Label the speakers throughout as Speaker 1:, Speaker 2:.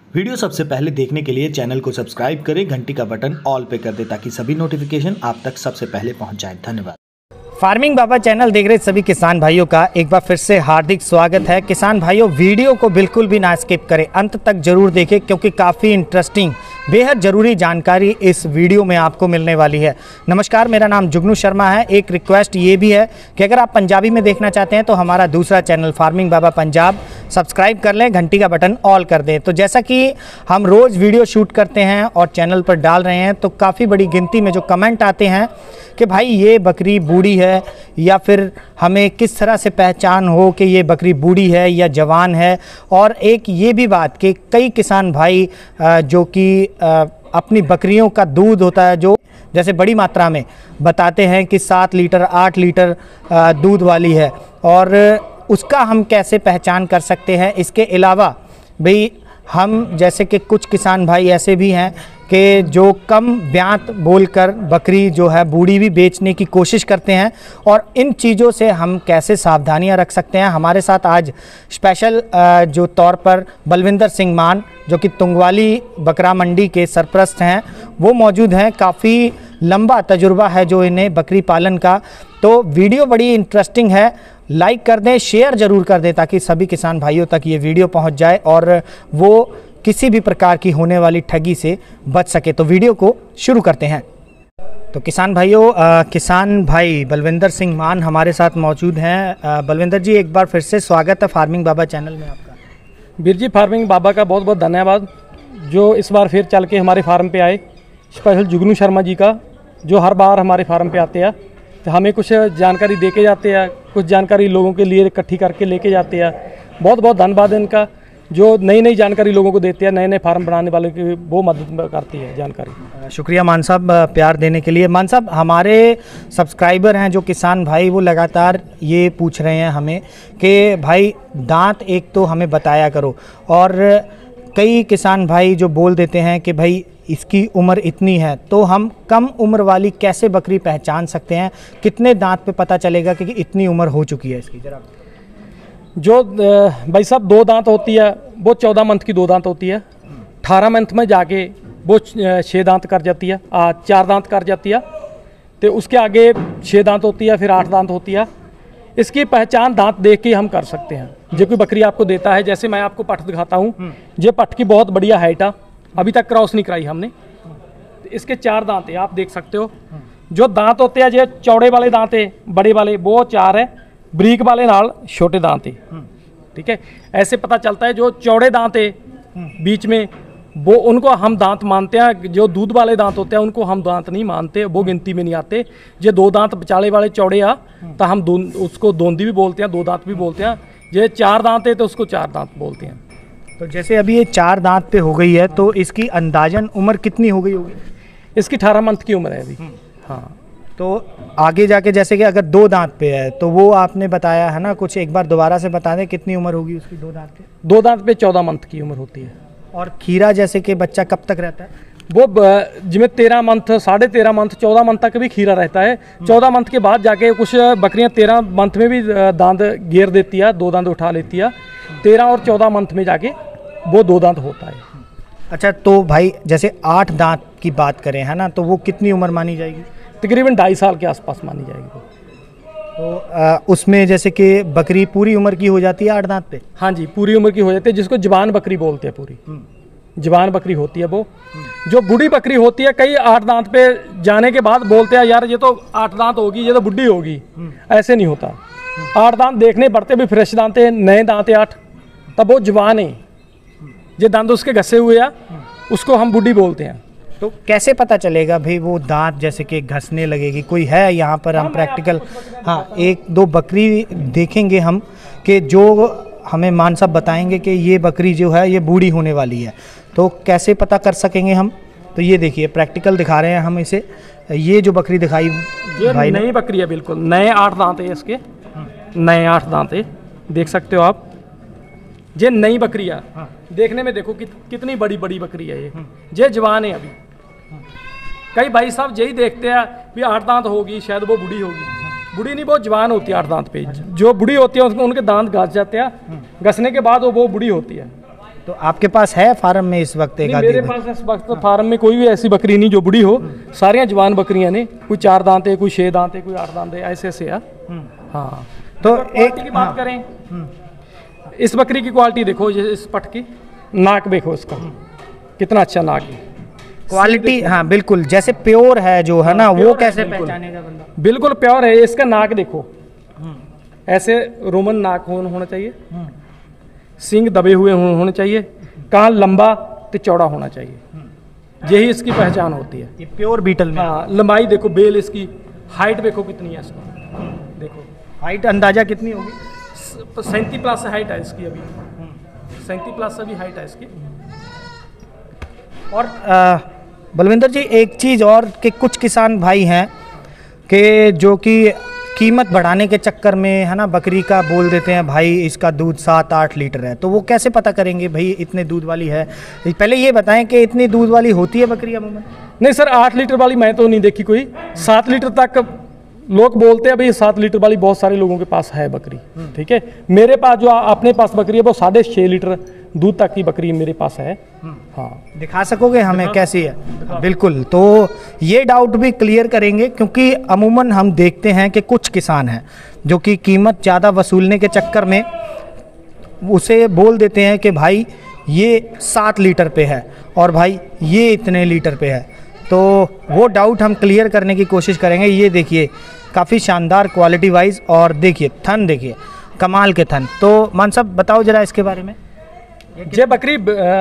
Speaker 1: Video सबसे पहले देखने के लिए चैनल को सब्सक्राइब करें, घंटी का बटन ऑल पे कर दें ताकि सभी नोटिफिकेशन आप तक सबसे पहले पहुंच जाएं। धन्यवाद।
Speaker 2: फार्मिंग बाबा चैनल देख रहे सभी किसान भाइयों का एक बार फिर से हार्दिक स्वागत है। किसान भाइयों, वीडियो को बिल्कुल भी ना स्किप करें, अंत तक जरूर देखें क्योंकि काफ़ी इंटरेस्टिंग बेहद ज़रूरी जानकारी इस वीडियो में आपको मिलने वाली है। नमस्कार, मेरा नाम जुगनू शर्मा है। एक रिक्वेस्ट ये भी है कि अगर आप पंजाबी में देखना चाहते हैं तो हमारा दूसरा channel farming Baba Punjab subscribe कर लें, घंटी का बटन ऑल कर दें। तो जैसा कि हम रोज़ वीडियो शूट करते हैं और चैनल पर डाल रहे हैं तो काफ़ी बड़ी गिनती में जो कमेंट आते हैं कि भाई ये बकरी बूढ़ी है, या फिर हमें किस तरह से पहचान हो कि ये बकरी बूढ़ी है या जवान है। और एक ये भी बात कि कई किसान भाई जो कि अपनी बकरियों का दूध होता है जो जैसे बड़ी मात्रा में बताते हैं कि 7 लीटर 8 लीटर दूध वाली है, और उसका हम कैसे पहचान कर सकते हैं। इसके अलावा भाई हम जैसे कि कुछ किसान भाई ऐसे भी हैं कि जो कम ब्यात बोलकर बकरी जो है बूढ़ी भी बेचने की कोशिश करते हैं, और इन चीज़ों से हम कैसे सावधानियां रख सकते हैं। हमारे साथ आज स्पेशल जो तौर पर बलविंदर सिंह मान जो कि तुंगवाली बकरा मंडी के सरपरस्त हैं वो मौजूद हैं। काफ़ी लंबा तजुर्बा है जो इन्हें बकरी पालन का। तो वीडियो बड़ी इंटरेस्टिंग है, लाइक कर दें, शेयर ज़रूर कर दें ताकि सभी किसान भाइयों तक ये वीडियो पहुंच जाए और वो किसी भी प्रकार की होने वाली ठगी से बच सके। तो वीडियो को शुरू करते हैं। तो किसान भाइयों, किसान भाई बलविंदर सिंह मान हमारे साथ मौजूद हैं। बलविंदर जी, एक बार फिर से स्वागत है फार्मिंग बाबा चैनल में आपका।
Speaker 3: वीर जी, फार्मिंग बाबा का बहुत बहुत धन्यवाद जो इस बार फिर चल के हमारे फार्म पे आए। स्पेशल जुगनू शर्मा जी का जो हर बार हमारे फार्म पे आते हैं तो हमें कुछ जानकारी दे के जाते हैं, कुछ जानकारी लोगों के लिए इकट्ठी करके लेके जाते हैं। बहुत बहुत धन्यवाद इनका जो नई नई जानकारी लोगों को देते हैं, नए नए फार्म बनाने वालों की वो मदद करती है जानकारी।
Speaker 2: शुक्रिया मान साहब प्यार देने के लिए। मान साहब, हमारे सब्सक्राइबर हैं जो किसान भाई वो लगातार ये पूछ रहे हैं हमें कि भाई दांत एक तो हमें बताया करो, और कई किसान भाई जो बोल देते हैं कि भाई इसकी उम्र इतनी है, तो हम कम उम्र वाली कैसे बकरी पहचान सकते हैं? कितने दांत पे पता चलेगा कि इतनी उम्र हो चुकी है इसकी? जरा
Speaker 3: जो भाई साहब 2 दांत होती है वो 14 मंथ की 2 दांत होती है। 18 मंथ में जाके वो 6 दांत कर जाती है, 4 दांत कर जाती है। तो उसके आगे 6 दांत होती है, फिर 8 दांत होती है। इसकी पहचान दांत देख के हम कर सकते हैं। जो कोई बकरी आपको देता है, जैसे मैं आपको पट्ठ दिखाता हूँ, ये पट्ठ की बहुत बढ़िया हाइट है, अभी तक क्रॉस नहीं कराई हमने। इसके 4 दांत है, आप देख सकते हो। जो दांत होते हैं, जो चौड़े वाले दांत है बड़े वाले वो 4 है, ब्रीक वाले नाल छोटे दांत है। ठीक है, ऐसे पता चलता है। जो चौड़े दांत है बीच में वो उनको हम दांत मानते हैं। जो दूध वाले दांत होते हैं उनको हम दांत नहीं मानते, वो गिनती में नहीं आते। जो 2 दांत बचाले वाले चौड़े आ तो हम उसको दोंदी भी बोलते हैं, 2 दांत भी बोलते हैं। ये 4 दांत है तो उसको 4 दांत बोलते हैं।
Speaker 2: तो जैसे अभी ये 4 दांत पे हो गई है तो इसकी अंदाजन उम्र कितनी हो गई होगी?
Speaker 3: इसकी 18 मंथ की उम्र है अभी। हाँ,
Speaker 2: तो आगे जाके जैसे कि अगर 2 दांत पे है तो वो आपने बताया है ना, कुछ एक बार दोबारा से बता दें कितनी उम्र होगी उसकी 2 दांत पे?
Speaker 3: 2 दांत पे 14 मंथ की उम्र होती है।
Speaker 2: और खीरा जैसे कि बच्चा कब तक रहता है?
Speaker 3: वो जिसमें 13 मंथ, 13.5 मंथ, 14 मंथ तक भी खीरा रहता है। 14 मंथ के बाद जाके कुछ बकरियां 13 मंथ में भी दांत घेर देती है, 2 दांत उठा लेती है। 13 और 14 मंथ में जाके वो 2 दांत होता है।
Speaker 2: अच्छा, तो भाई जैसे 8 दांत की बात करें है ना, तो वो कितनी उम्र मानी जाएगी?
Speaker 3: तकरीबन 2.5 साल के आसपास मानी जाएगी।
Speaker 2: तो उसमें जैसे कि बकरी पूरी उम्र की हो जाती है 8 दांत पे?
Speaker 3: हाँ जी, पूरी उम्र की हो जाती है, जिसको जवान बकरी बोलते हैं। पूरी जवान बकरी होती है वो। जो बूढ़ी बकरी होती है, कई 8 दांत पे जाने के बाद बोलते हैं यार ये तो 8 दांत होगी, ये तो बुढ़ी होगी। ऐसे नहीं होता। 8 दांत देखने पड़ते भी फ्रेश दांत है, नए दांत है 8, तब वो जवान है। जो दांत उसके घसे हुए हैं उसको हम बुढ़ी बोलते हैं।
Speaker 2: तो कैसे पता चलेगा भाई वो दांत जैसे कि घसने लगेगी? कोई है यहाँ पर हम प्रैक्टिकल? हाँ, 1-2 बकरी देखेंगे हम कि जो हमें मान साहब बताएंगे कि ये बकरी जो है ये बूढ़ी होने वाली है। तो कैसे पता कर सकेंगे हम? तो ये देखिए प्रैक्टिकल दिखा रहे हैं हम इसे। ये जो बकरी दिखाई भाई,
Speaker 3: नई बकरी है, बिल्कुल नए 8 दांत है इसके, नए 8 दांत है, देख सकते हो आप। ये नई बकरी है। देखने में देखो कितनी बड़ी बड़ी बकरी है ये जवान है अभी। कई भाई साहब यही देखते हैं भी 8 दांत होगी शायद वो बूढ़ी होगी। बूढ़ी नहीं, वो जवान होती है 8 दांत पे। जो बूढ़ी होती है उनके दांत घस जाते हैं, घसने के बाद वो बूढ़ी होती है।
Speaker 2: तो आपके पास है फार्म में इस वक्त एक
Speaker 3: नहीं,
Speaker 2: आधी
Speaker 3: मेरे पास इस वक्त फार्म में कोई भी ऐसी बकरी नहीं जो बुढ़ी हो, सारियां जवान बकरियां ने, कोई 4 दांत है, कोई 6 दांत है, कोई 8 दांत है, ऐसे ऐसे है। हाँ,
Speaker 2: तो
Speaker 3: एक की बात करें, इस बकरी की क्वालिटी देखो, इस पट की नाक देखो, इसका कितना अच्छा नाक है,
Speaker 2: क्वालिटी। हाँ बिल्कुल, जैसे प्योर है जो है ना, वो कैसे पहचानेगा बंदा?
Speaker 3: बिल्कुल प्योर है। इसका नाक देखो, ऐसे रोमन नाक होना चाहिए, सींग दबे हुए होने चाहिए, कान लंबा तो चौड़ा होना चाहिए, यही इसकी पहचान होती है।
Speaker 2: ये प्योर बीटल में।
Speaker 3: हाँ, लंबाई देखो, बेल इसकी, हाइट देखो कितनी है इसकी, देखो
Speaker 2: हाइट अंदाजा कितनी होगी?
Speaker 3: 37 प्लस हाइट है इसकी, अभी 37 प्लस अभी हाइट है इसकी।
Speaker 2: और बलविंदर जी, एक चीज़ और कि कुछ किसान भाई हैं कि जो कि कीमत बढ़ाने के चक्कर में है ना, बकरी का बोल देते हैं भाई इसका दूध 7-8 लीटर है, तो वो कैसे पता करेंगे भाई इतने दूध वाली है? पहले ये बताएं कि इतनी दूध वाली होती है बकरी अमूमन?
Speaker 3: नहीं सर, 8 लीटर वाली मैं तो नहीं देखी कोई, 7 लीटर तक लोग बोलते हैं भाई, 7 लीटर वाली बहुत सारे लोगों के पास है बकरी। ठीक है, मेरे पास जो अपने पास बकरी है वो 6.5 लीटर दूध तक की बकरी मेरे पास है। हाँ,
Speaker 2: दिखा सकोगे हमें कैसी है? बिल्कुल, तो ये डाउट भी क्लियर करेंगे, क्योंकि अमूमन हम देखते हैं कि कुछ किसान हैं जो कि कीमत ज़्यादा वसूलने के चक्कर में उसे बोल देते हैं कि भाई ये 7 लीटर पे है और भाई ये इतने लीटर पे है, तो वो डाउट हम क्लियर करने की कोशिश करेंगे। ये देखिए, काफ़ी शानदार क्वालिटी वाइज, और देखिए थन, देखिए कमाल के थन। तो मान साहब बताओ जरा इसके बारे में।
Speaker 3: ये बकरी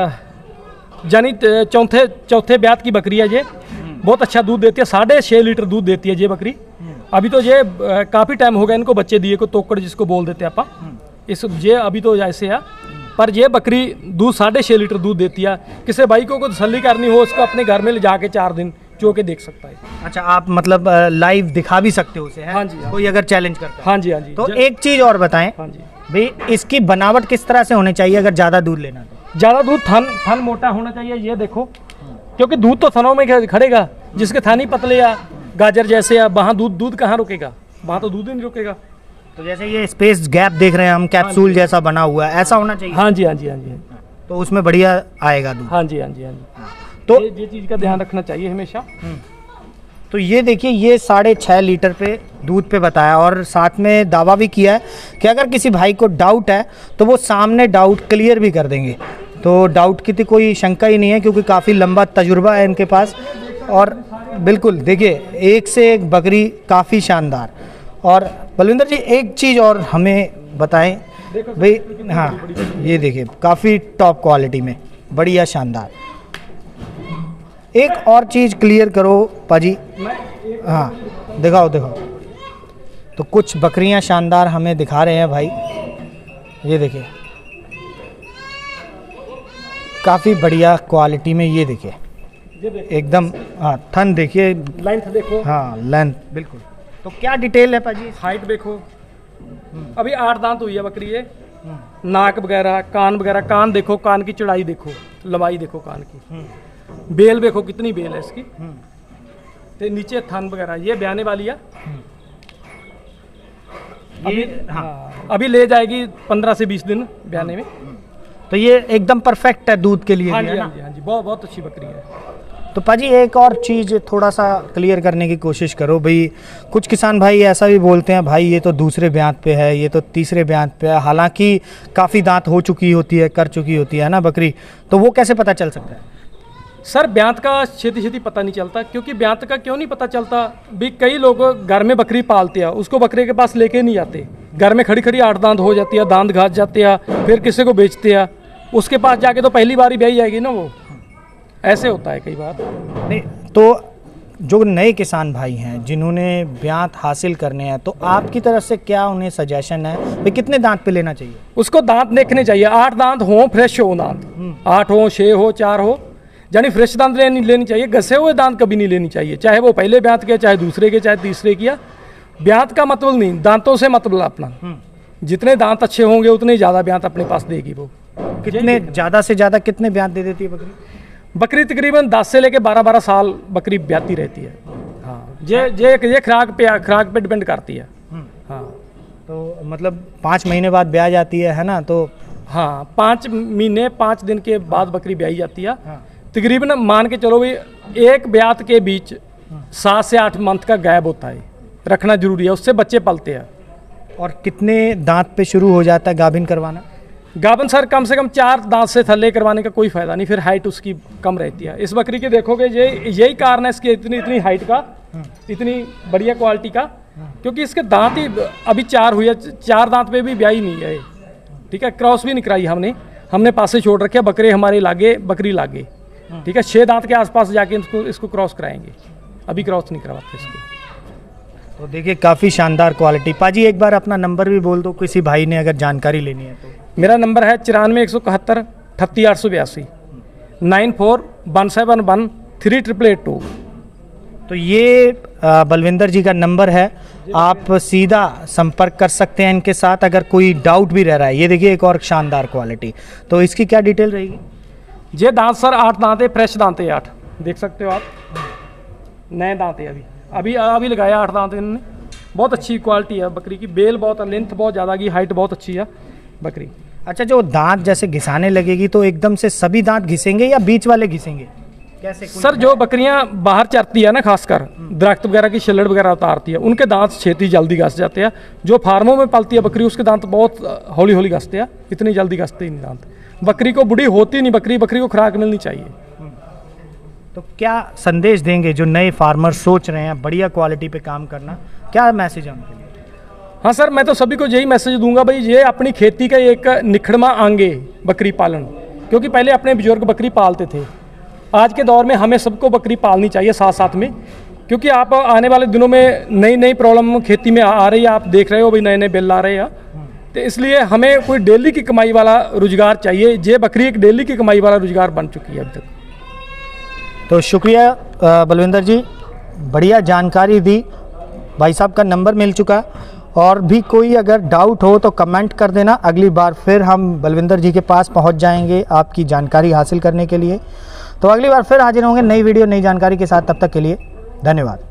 Speaker 3: यानी चौथे ब्यात की बकरी है, ये बहुत अच्छा दूध देती है, 6.5 लीटर दूध देती है ये बकरी। अभी तो ये काफ़ी टाइम हो गया इनको बच्चे दिए को, तोकड़ जिसको बोल देते हैं आप, इस ये अभी तो ऐसे है, पर ये बकरी दूध 6.5 लीटर दूध देती है। किसी भाई को तसल्ली करनी हो, उसको अपने घर में ले जाके 4 दिन चो के देख सकता है।
Speaker 2: अच्छा, आप मतलब लाइव दिखा भी सकते हो उसे, है?
Speaker 3: हाँ जी, हाँ।
Speaker 2: कोई अगर चैलेंज करता है।
Speaker 3: हाँ जी, हाँ जी।
Speaker 2: तो एक चीज़ और बताएं
Speaker 3: हाँ जी,
Speaker 2: भाई, इसकी बनावट किस तरह से होनी चाहिए अगर ज़्यादा दूध लेना तो?
Speaker 3: ज़्यादा दूध थन मोटा होना चाहिए, ये देखो, क्योंकि दूध तो थनों में खड़ेगा, जिसके थन ही पतले या गाजर जैसे या वहाँ दूध कहाँ रुकेगा, वहाँ तो दूध ही नहीं रुकेगा।
Speaker 2: तो जैसे ये स्पेस गैप देख रहे हैं हम, कैप्सूल जैसा बना हुआ है, ऐसा होना चाहिए।
Speaker 3: हाँ जी, हाँ जी, हाँ जी,
Speaker 2: तो उसमें बढ़िया आएगा दूध।
Speaker 3: हाँ जी, हाँ जी, हाँ जी।
Speaker 2: तो
Speaker 3: ये चीज़ का ध्यान रखना चाहिए हमेशा।
Speaker 2: तो ये देखिए, ये 6.5 लीटर पे दूध पे बताया, और साथ में दावा भी किया है कि अगर किसी भाई को डाउट है तो वो सामने डाउट क्लियर भी कर देंगे। तो डाउट की तो कोई शंका ही नहीं है, क्योंकि काफ़ी लंबा तजुर्बा है इनके पास। और बिल्कुल देखिए, एक से एक बकरी काफ़ी शानदार। और बलविंदर जी, एक चीज़ और हमें बताएं भाई। हाँ, ये देखिए काफ़ी टॉप क्वालिटी में, बढ़िया शानदार। एक और चीज़ क्लियर करो पाजी। हाँ, दिखाओ। तो कुछ बकरियां शानदार हमें दिखा रहे हैं भाई, ये देखिए काफ़ी बढ़िया क्वालिटी में, ये देखिए एकदम। हाँ, थन देखिए,
Speaker 3: लेंथ देखो।
Speaker 2: हाँ, लेंथ बिल्कुल। तो क्या डिटेल है पाजी?
Speaker 3: हाइट देखो, अभी 8 दांत हुई है बकरी ये, नाक वगैरह, कान वगैरह, कान देखो, कान की चौड़ाई देखो, लंबाई देखो कान की, बेल देखो कितनी बेल है इसकी, तो नीचे थन वगैरह, ये ब्याने वाली है। अभी हाँ, अभी ले जाएगी 15 से 20 दिन ब्याने में।
Speaker 2: तो ये एकदम परफेक्ट है दूध के लिए।
Speaker 3: हाँ
Speaker 2: भी
Speaker 3: जी,
Speaker 2: है ना?
Speaker 3: हाँ जी, हाँ जी, बहुत अच्छी बकरी है।
Speaker 2: तो पाजी, एक और चीज़ थोड़ा सा क्लियर करने की कोशिश करो भाई। कुछ किसान भाई ऐसा भी बोलते हैं भाई ये तो दूसरे ब्यांत पे है, ये तो तीसरे ब्यांत पे है, हालांकि काफ़ी दांत हो चुकी होती है, कर चुकी होती है ना बकरी, तो वो कैसे पता चल सकता है?
Speaker 3: सर, ब्यांत का छेती पता नहीं चलता, क्योंकि ब्यांत का क्यों नहीं पता चलता भी, कई लोग घर में बकरी पालते हैं, उसको बकरे के पास लेके नहीं आते, घर में खड़ी 8 दांत हो जाती है, दांत घास जाते हैं, फिर किसी को बेचते हैं, उसके पास जाके तो पहली बार ही ब्याई जाएगी ना, वो ऐसे होता है कई बार।
Speaker 2: नहीं, तो जो नए किसान भाई हैं जिन्होंने ब्यांत हासिल करने हैं, तो आपकी तरफ से क्या उन्हें सजेशन है भाई, कितने दांत पे लेना चाहिए?
Speaker 3: उसको दांत देखने चाहिए, 8 दांत हो, फ्रेश हो दांत, 8 हो, 6 हो, 4 हो, यानी फ्रेश दांत लेनी चाहिए। घसे हुए दांत कभी नहीं लेनी चाहिए, चाहे वो पहले ब्यांत के, चाहे दूसरे के, चाहे तीसरे किया। ब्यांत का मतलब नहीं, दांतों से मतलब अपना, जितने दांत अच्छे होंगे उतने ज़्यादा ब्यांत अपने पास देगी वो।
Speaker 2: कितने ज़्यादा से ज़्यादा कितने ब्यांत दे देती है बकरी?
Speaker 3: बकरी तकरीबन 10 से लेके 12 साल बकरी ब्याती रहती है। हाँ, ये खुराक पे डिपेंड करती है। हाँ,
Speaker 2: तो मतलब 5 महीने बाद ब्याह जाती है ना? तो
Speaker 3: हाँ 5 महीने 5 दिन के बाद बकरी ब्याई जाती है। तकरीबन मान के चलो भाई एक ब्यात के बीच 7 से 8 मंथ का गैप होता है, रखना जरूरी है, उससे बच्चे पलते हैं।
Speaker 2: और कितने दांत पे शुरू हो जाता है गाभिन करवाना?
Speaker 3: गाभिन सर कम से कम 4 दांत से थल्ले करवाने का कोई फायदा नहीं, फिर हाइट उसकी कम रहती है। इस बकरी के देखोगे यही कारण है इसकी इतनी हाइट का, इतनी बढ़िया क्वालिटी का, क्योंकि इसके दांत ही अभी 4 हुए, 4 दांत पे भी ब्याही नहीं है, ठीक है। क्रॉस भी नहीं कराई हमने पासे छोड़ रखे, बकरे हमारे लागे, बकरी लागे, ठीक है। 6 दांत के आसपास जाके इसको क्रॉस कराएंगे, अभी क्रॉस नहीं करवाते इसको।
Speaker 2: तो देखिए काफ़ी शानदार क्वालिटी। पाजी एक बार अपना नंबर भी बोल दो, किसी भाई ने अगर जानकारी लेनी है तो।
Speaker 3: मेरा नंबर है 94 171 3882 941713 3882।
Speaker 2: तो ये बलविंदर जी का नंबर है, आप सीधा संपर्क कर सकते हैं इनके साथ अगर कोई डाउट भी रह रहा है। ये देखिए एक और शानदार क्वालिटी। तो इसकी क्या डिटेल रहेगी?
Speaker 3: ये दांत सर 8 दांत है, फ्रेश दांत है 8, देख सकते हो आप, नए दांत है, अभी लगाया 8 दांत इन्होंने। बहुत अच्छी क्वालिटी है बकरी की, बेल बहुत, लेंथ बहुत ज़्यादा की, हाइट बहुत अच्छी है बकरी।
Speaker 2: अच्छा, जो दांत जैसे घिसाने लगेगी तो एकदम से सभी दांत घिसेंगे या बीच वाले घिसेंगे? कैसे?
Speaker 3: सर जो बकरियां बाहर चरती है ना, खासकर दरख्त वगैरह की छिल्लड़ वगैरह उतारती है, उनके दांत छेती जल्दी घस जाते हैं। जो फार्मों में पलती है बकरी, उसके दांत बहुत हौली हौली घसते हैं, इतनी जल्दी घसते ही नहीं दांत। बकरी को बुढ़ी होती नहीं बकरी को खुराक मिलनी चाहिए।
Speaker 2: तो क्या संदेश देंगे जो नए फार्मर सोच रहे हैं बढ़िया क्वालिटी पे काम करना, क्या मैसेज है उनके लिए?
Speaker 3: हाँ सर, मैं तो सभी को यही मैसेज दूंगा भाई, ये अपनी खेती का एक निखड़मा आंगे बकरी पालन, क्योंकि पहले अपने बुजुर्ग बकरी पालते थे। आज के दौर में हमें सबको बकरी पालनी चाहिए साथ साथ में, क्योंकि आप आने वाले दिनों में नई नई प्रॉब्लम खेती में आ रही है, आप देख रहे हो भाई, नए नए बिल आ रहे हैं। तो इसलिए हमें कोई डेली की कमाई वाला रोजगार चाहिए। ये बकरी एक डेली की कमाई वाला रोजगार बन चुकी है अभी तक।
Speaker 2: तो शुक्रिया बलविंदर जी, बढ़िया जानकारी दी। भाई साहब का नंबर मिल चुका, और भी कोई अगर डाउट हो तो कमेंट कर देना, अगली बार फिर हम बलविंदर जी के पास पहुंच जाएंगे आपकी जानकारी हासिल करने के लिए। तो अगली बार फिर हाजिर होंगे नई वीडियो नई जानकारी के साथ, तब तक के लिए धन्यवाद।